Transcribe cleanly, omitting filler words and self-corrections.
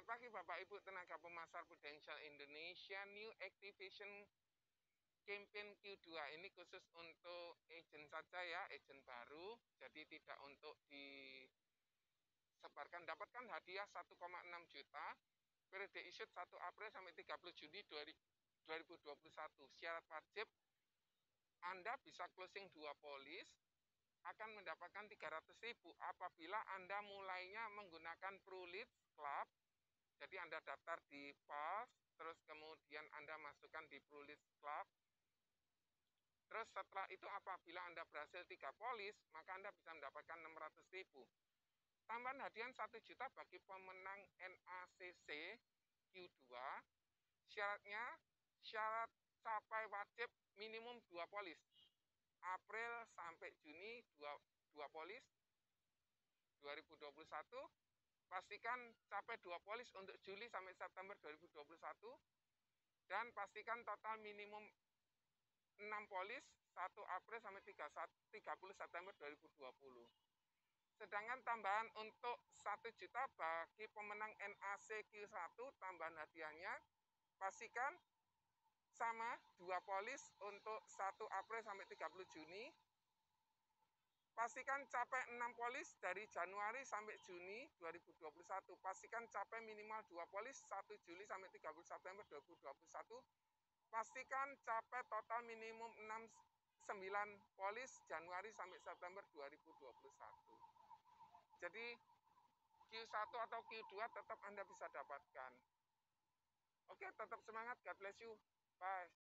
Selamat pagi Bapak Ibu tenaga pemasar Prudential Indonesia. New Activation Campaign Q2 ini khusus untuk agent saja ya, agent baru. Jadi tidak untuk disebarkan. Dapatkan hadiah 1,6 juta. Periode issued 1 April sampai 30 Juni 2021. Syarat wajib Anda bisa closing 2 polis, akan mendapatkan 300.000 apabila Anda mulainya menggunakan ProLead Club. Jadi Anda daftar di PAS, terus kemudian Anda masukkan di ProLead Club. Terus setelah itu apabila Anda berhasil 3 polis, maka Anda bisa mendapatkan 600.000. Tambahan hadiah 1 juta bagi pemenang NACC Q2. Syarat capai wajib minimum 2 polis. April sampai Juni 2 polis 2021. Pastikan capai 2 polis untuk Juli sampai September 2021. Dan pastikan total minimum 6 polis 1 April sampai 30 September 2020. Sedangkan tambahan untuk 1 juta bagi pemenang NAC Q1, tambahan hadiahnya pastikan sama 2 polis untuk 1 April sampai 30 Juni. Pastikan capai 6 polis dari Januari sampai Juni 2021. Pastikan capai minimal 2 polis 1 Juli sampai 30 September 2021. Pastikan capai total minimum 9 polis Januari sampai September 2021. Jadi Q1 atau Q2 tetap Anda bisa dapatkan. Oke, tetap semangat. God bless you. Bye.